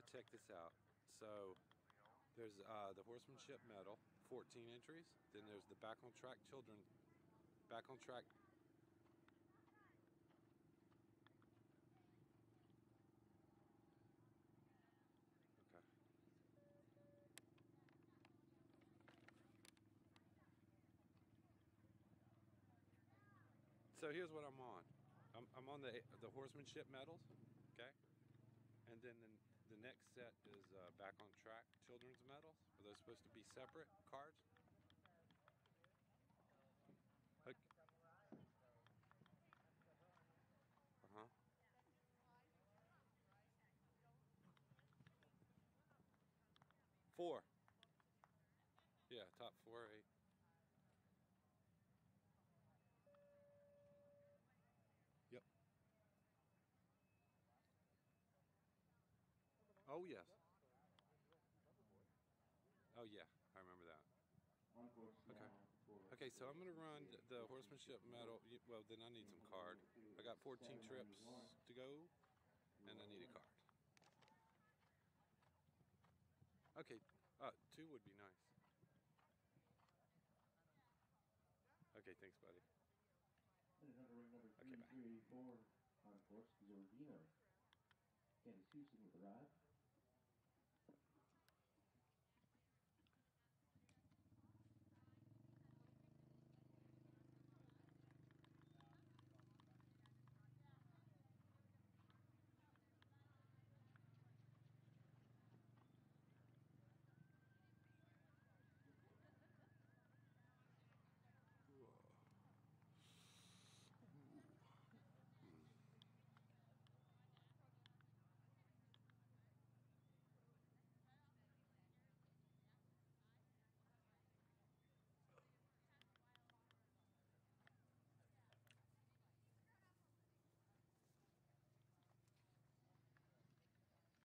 check this out. So there's the Horsemanship Medal, 14 entries. Then there's the Back on Track Children, Back on Track. Okay. So here's what I'm on. I'm on the Horsemanship Medals, okay? And then the next set is Back on Track Children's Medals. Are those supposed to be separate cards? Like, uh-huh. Four. Yeah, top 4, 8. Yep. Oh, yes. Oh, yeah. I remember that. Okay. Okay, so I'm going to run the Horsemanship Medal. Well, then I need some card. I got 14 trips to go, and I need a card. Okay, 2 would be nice. Okay, thanks, buddy. Okay, bye. On course, Zordino. Candace Houston with the ride.